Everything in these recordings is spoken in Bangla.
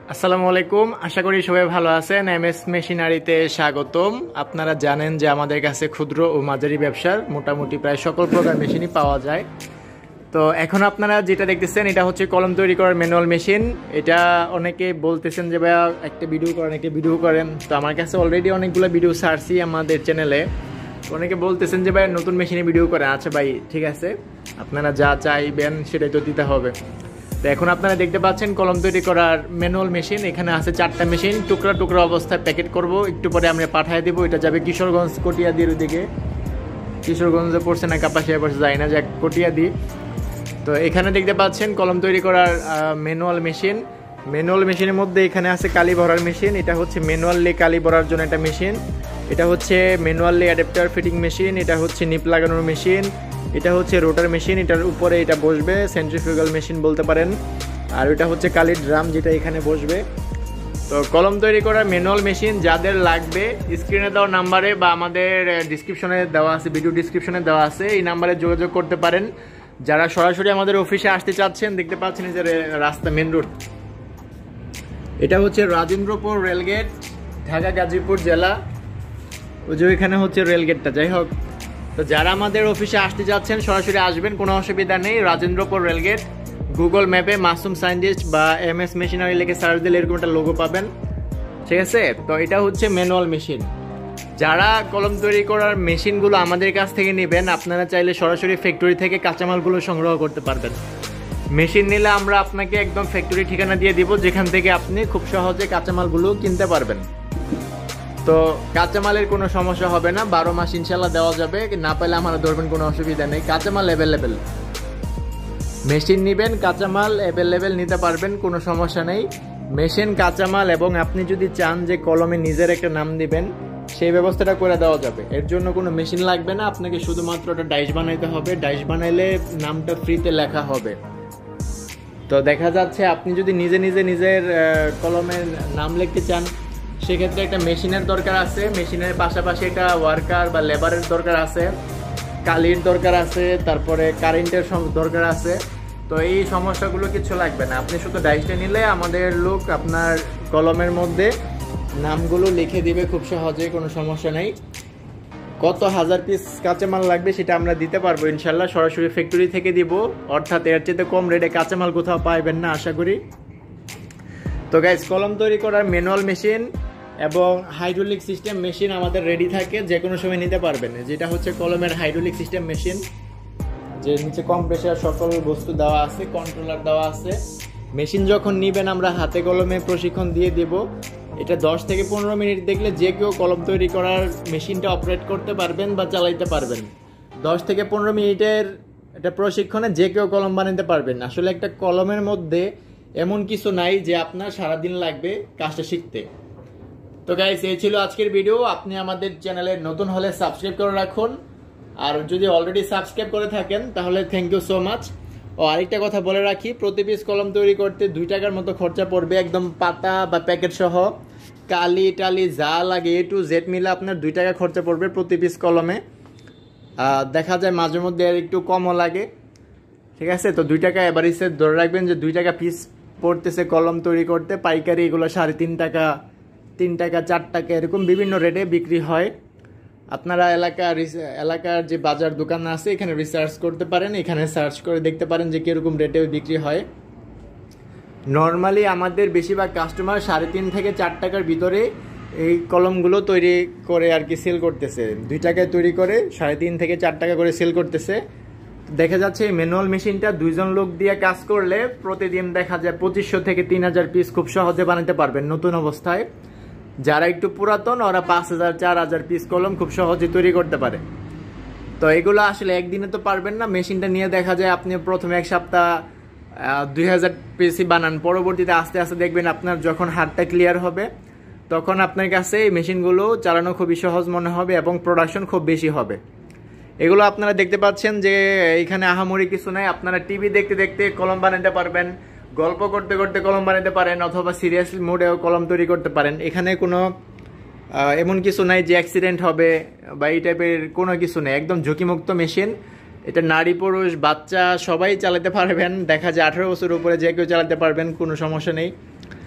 আসসালামু আলাইকুম, আশা করি সবাই ভালো আছেন। এমএস মেশিনারিতে স্বাগতম। আপনারা জানেন যে আমাদের কাছে ক্ষুদ্র ও মাঝারি ব্যবসার মোটামুটি প্রায় সকল প্রকার মেশিনই পাওয়া যায়। তো এখন আপনারা যেটা দেখতেছেন এটা হচ্ছে কলম তৈরি করার ম্যানুয়াল মেশিন। এটা অনেকে বলতেছেন যে ভাইয়া একটা ভিডিও করেন। তো আমার কাছে অলরেডি অনেকগুলো ভিডিও ছাড়ছি আমাদের চ্যানেলে। অনেকে বলতেছেন যে ভাই নতুন মেশিনে ভিডিও করেন। আচ্ছা ভাই, ঠিক আছে, আপনারা যা চাইবেন সেটাই তো দিতে হবে। তো এখন আপনারা দেখতে পাচ্ছেন কলম তৈরি করার ম্যানুয়াল মেশিন। এখানে আছে 4টা মেশিন, টুকরা টুকরা অবস্থায় প্যাকেট করব, একটু পরে আমরা পাঠিয়ে দেবো। এটা যাবে কিশোরগঞ্জ কটিয়াদির ওদিকে। কিশোরগঞ্জে পড়ছে না কাপাসিয়া পড়ছে যায় না, যাক কটিয়াদি। তো এখানে দেখতে পাচ্ছেন কলম তৈরি করার ম্যানুয়াল মেশিনের মধ্যে এখানে আছে কালি ভরার মেশিন। এটা হচ্ছে ম্যানুয়ালি কালি ভরার জন্য একটা মেশিন। এটা হচ্ছে ম্যানুয়ালি অ্যাডাপ্টার ফিটিং মেশিন। এটা হচ্ছে নিপ লাগানোর মেশিন। এটা হচ্ছে রোটার মেশিন, এটার উপরে এটা বসবে, সেন্ট্রিফিউগাল মেশিন বলতে পারেন। আর এটা হচ্ছে কালির ড্রাম, যেটা এখানে বসবে। তো কলম তৈরি করার ম্যানুয়াল মেশিন যাদের লাগবে স্ক্রিনে দেওয়া নাম্বারে বা আমাদের ডিসক্রিপশনে দেওয়া আছে, ভিডিও ডিসক্রিপশনে দেওয়া আছে, এই নাম্বারে যোগাযোগ করতে পারেন। যারা সরাসরি আমাদের অফিসে আসতে চাচ্ছেন, দেখতে পাচ্ছেন যে রাস্তা মেন রোড। এটা হচ্ছে রাজেন্দ্রপুর রেলগেট, ঢাকা গাজীপুর জেলা। ওই যে এখানে হচ্ছে রেলগেটটা। যাই হোক, তো যারা আমাদের অফিসে আসতে যাচ্ছেন সরাসরি আসবেন, কোনো অসুবিধা নেই। রাজেন্দ্রপুর রেলগেট, গুগল ম্যাপে মাসুম সায়েন্টিস্ট বা এমএস মেশিনারি লিখে সার্চ দিলে এরকম একটা লোগো পাবেন, ঠিক আছে। তো এটা হচ্ছে ম্যানুয়াল মেশিন। যারা কলম তৈরি করার মেশিনগুলো আমাদের কাছ থেকে নেবেন, আপনারা চাইলে সরাসরি ফ্যাক্টরি থেকে কাঁচামালগুলো সংগ্রহ করতে পারবেন। মেশিন নিলে আমরা আপনাকে একদম ফ্যাক্টরি ঠিকানা দিয়ে দিব, যেখান থেকে আপনি খুব সহজে কাঁচামালগুলো কিনতে পারবেন। তো কাঁচামালের কোনো সমস্যা হবে না, 12 মাস ইনশাল্লাহ দেওয়া যাবে। না পেলে আমরা ধরবেন, কোনো অসুবিধা নেই। কাঁচামাল অ্যাভেলেবেল, মেশিন নেবেন কাঁচামাল অ্যাভেলেবেল নিতে পারবেন, কোনো সমস্যা নেই। মেশিন, কাঁচামাল, এবং আপনি যদি চান যে কলমে নিজের একটা নাম দিবেন, সেই ব্যবস্থাটা করে দেওয়া যাবে। এর জন্য কোনো মেশিন লাগবে না, আপনাকে শুধুমাত্র একটা ডাইস বানাইতে হবে। ডাইস বানাইলে নামটা ফ্রিতে লেখা হবে। তো দেখা যাচ্ছে আপনি যদি নিজের কলমের নাম লিখতে চান, সেক্ষেত্রে একটা মেশিনের দরকার আছে। মেশিনের পাশাপাশি একটা ওয়ার্কার বা লেবারের দরকার আছে, কালির দরকার আছে, তারপরে কারেন্টের দরকার আছে। তো এই সমস্যাগুলো কিছু লাগবে না, আপনি শুধু ডাইসটা নিলে আমাদের লোক আপনার কলমের মধ্যে নামগুলো লিখে দিবে খুব সহজে, কোনো সমস্যা নেই। কত হাজার পিস কাঁচামাল লাগবে সেটা আমরা দিতে পারবো ইনশাল্লাহ, সরাসরি ফ্যাক্টরি থেকে দিব। অর্থাৎ এর চেয়ে কম রেটে কাঁচামাল কোথাও পাইবেন না আশা করি। তো গাইস, কলম তৈরি করার ম্যানুয়াল মেশিন এবং হাইড্রোলিক সিস্টেম মেশিন আমাদের রেডি থাকে, যে কোনো সময় নিতে পারবেন। যেটা হচ্ছে কলমের হাইড্রোলিক সিস্টেম মেশিন, যে নিচে কম্প্রেসার সকল বস্তু দেওয়া আছে, কন্ট্রোলার দেওয়া আছে। মেশিন যখন নিবেন আমরা হাতে কলমে প্রশিক্ষণ দিয়ে দেব। এটা 10 থেকে 15 মিনিট দেখলে যে কেউ কলম তৈরি করার মেশিনটা অপারেট করতে পারবেন বা চালাইতে পারবেন। 10 থেকে 15 মিনিটের এটা প্রশিক্ষণে যে কেউ কলম বানাতে পারবেন। আসলে একটা কলমের মধ্যে এমন কিছু নাই যে আপনার সারাদিন লাগবে কাজটা শিখতে। তো গাইস, এই ছিল আজকের ভিডিও। আপনি আমাদের চ্যানেলে নতুন হলে সাবস্ক্রাইব করে রাখুন, আর যদি অলরেডি সাবস্ক্রাইব করে থাকেন তাহলে থ্যাংক ইউ সো মাচ। ও আরেকটা কথা বলে রাখি, প্রতি পিস কলম তৈরি করতে 2 টাকার মতো খরচা পড়বে, একদম পাতা বা প্যাকেট সহ। কালি টালি যা লাগে A to Z মিলে আপনার 2 টাকা খরচা পড়বে প্রতি পিস কলমে। দেখা যায় মাঝে মধ্যে আর একটু কমও লাগে, ঠিক আছে। তো 2 টাকা এভারেজে ধরে রাখবেন যে 2 টাকা পিস পড়তেছে কলম তৈরি করতে। পাইকারি এগুলো 3.5 টাকা, 3 টাকা, 4 টাকা, এরকম বিভিন্ন রেটে বিক্রি হয়। আপনারা এলাকার যে বাজার দোকান আছে এখানে রিসার্চ করতে পারেন, এখানে সার্চ করে দেখতে পারেন যে কীরকম রেটে বিক্রি হয়। নর্মালি আমাদের বেশিরভাগ কাস্টমার 3.5 থেকে 4 টাকার ভিতরে এই কলমগুলো তৈরি করে আর কি সেল করতেছে। 2 টাকায় তৈরি করে 3.5 থেকে 4 টাকা করে সেল করতেছে। দেখা যাচ্ছে এই ম্যানুয়াল মেশিনটা 2 জন লোক দিয়ে কাজ করলে প্রতিদিন দেখা যায় 2500 থেকে 3000 পিস খুব সহজে বানাতে পারবেন নতুন অবস্থায়। যারা একটু পুরাতন ওরা 5000, 4000 পিস কলম খুব সহজে তৈরি করতে পারে। তো এগুলো আসলে একদিনে তো পারবেন না। মেশিনটা নিয়ে দেখা যায় আপনি প্রথমে 1 সপ্তাহ 2000 পিসই বানান, পরবর্তীতে আস্তে আস্তে দেখবেন আপনার যখন হাতটা ক্লিয়ার হবে তখন আপনার কাছে এই মেশিনগুলো চালানো খুবই সহজ মনে হবে এবং প্রোডাকশন খুব বেশি হবে। এগুলো আপনারা দেখতে পাচ্ছেন যে এখানে আহামরি কিছু নাই। আপনারা টিভি দেখতে দেখতে কলম বানাতে পারবেন, গল্প করতে করতে কলম বানাতে পারেন, অথবা সিরিয়াস মোডেও কলম তৈরি করতে পারেন। এখানে কোনো এমন কিছু নাই যে অ্যাক্সিডেন্ট হবে বা এই টাইপের কোনো কিছু নেই, একদম ঝুঁকিমুক্ত মেশিন। এটা নারী পুরুষ বাচ্চা সবাই চালাতে পারবেন। দেখা যায় 18 বছর উপরে যে কেউ চালাতে পারবেন, কোনো সমস্যা নেই।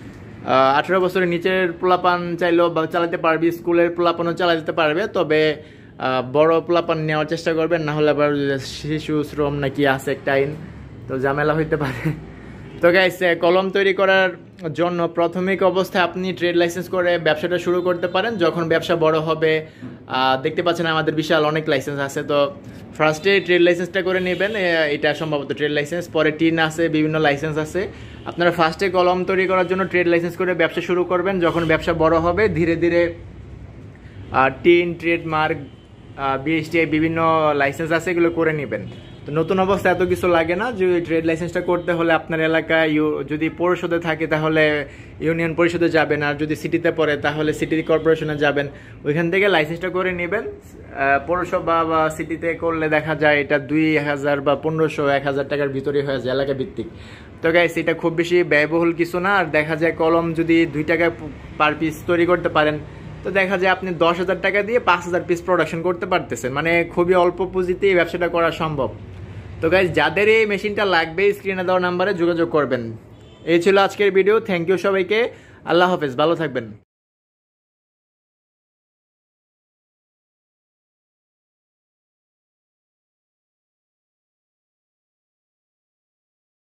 18 বছরের নিচের পোলাপান চাইলেও চালাতে পারবে, স্কুলের পোলাপানও চালাতে পারবে, তবে বড় পোলাপান নেওয়ার চেষ্টা করবেন, না হলে আবার শিশু শ্রম নাকি আছে একটা আইন, তো ঝামেলা হইতে পারে। তো গাইস, কলম তৈরি করার জন্য প্রাথমিক অবস্থায় আপনি ট্রেড লাইসেন্স করে ব্যবসাটা শুরু করতে পারেন। যখন ব্যবসা বড় হবে, দেখতে পাচ্ছেন আমাদের বিশাল অনেক লাইসেন্স আছে, তো ফার্স্টে ট্রেড লাইসেন্সটা করে নেবেন, এটা সম্ভবত ট্রেড লাইসেন্স, পরে টিন আছে, বিভিন্ন লাইসেন্স আছে। আপনারা ফার্স্টে কলম তৈরি করার জন্য ট্রেড লাইসেন্স করে ব্যবসা শুরু করবেন। যখন ব্যবসা বড় হবে, ধীরে ধীরে টিন, ট্রেডমার্ক, বিএসটিআই বিভিন্ন লাইসেন্স আছে, এগুলো করে নেবেন। তো নতুন অবস্থায় এত কিছু লাগে না। যে ট্রেড লাইসেন্সটা করতে হলে আপনার এলাকায় যদি পৌরসদে থাকে তাহলে ইউনিয়ন পরিষদে যাবেন, আর যদি সিটিতে পড়ে তাহলে সিটি কর্পোরেশনে যাবেন, ওইখান থেকে লাইসেন্সটা করে নেবেন। পৌরসভা বা সিটিতে করলে দেখা যায় এটা 2000 বা 1500-1000 টাকার ভিতরে হয়ে যায় এলাকা ভিত্তিক। তো গাইস, এটা খুব বেশি ব্যয়বহুল কিছু না। আর দেখা যায় কলম যদি 2 টাকা পার পিস তৈরি করতে পারেন, তো দেখা যায় আপনি 10,000 টাকা দিয়ে 5,000 পিস প্রোডাকশন করতে পারতেছেন, মানে খুবই অল্প পুঁজিতে এই ব্যবসাটা করা সম্ভব। তো গাইস, যাদের এই মেশিনটা লাগবে স্ক্রিনে দেওয়া নাম্বারে যোগাযোগ করবেন। এই ছিল আজকের ভিডিও। থ্যাংক ইউ সবাইকে। আল্লাহ হাফেজ, ভালো থাকবেন।